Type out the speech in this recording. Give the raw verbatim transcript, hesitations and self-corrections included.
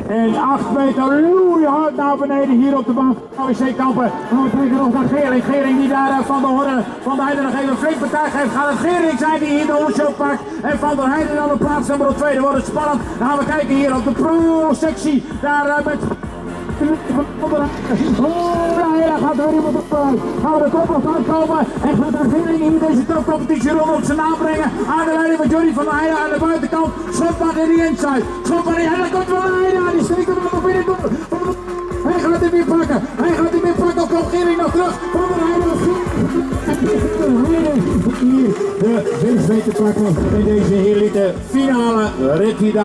En acht meter loeihard naar beneden hier op de baan van O C Kampen. We trekken nog naar Gering. Gering die daar Van der Horren, Van der Heijden nog even een flink partij geeft. Gaat het Gering zijn die hier de onshow pakt. En Van der Heijden dan op plaats nummer twee. Dan wordt het spannend. Dan gaan we kijken hier op de pro-sectie. Daar uh, met... Oh, daar gaat er iemand op. Gaan we de kop af aankomen. En gaat de Gering in deze topcompetitie rond op zijn naam brengen. Aan de leiding van Johnny van der Heijden aan de buitenkant. Schop maar in die inside. Schop maar in. En dan komt Van der Heijden aan. Die steekt hem nog binnen. Hij gaat hem weer pakken. Hij gaat hem weer pakken. Dan komt Gering nog terug. Van der Heijden. Hier de winst weet te pakken in deze elite finale rit.